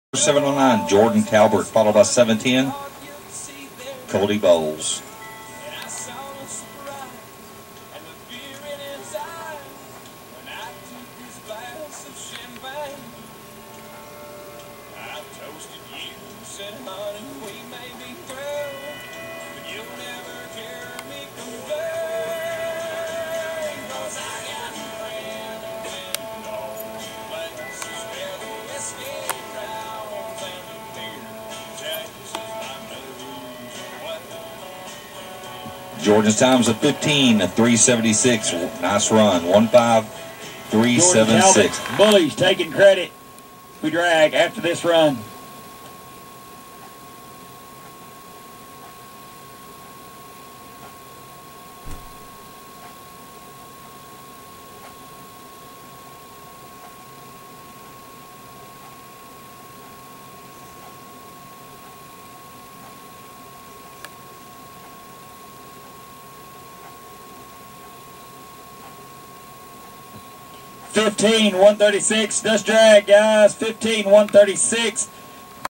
709, Jordan Talbert, followed by 710, Cody Bowles. Jordan's time's a 15:376. Nice run. 1:5:376. Bullies taking credit. We drag after this run. $15,136. Does drag, guys. $15,136.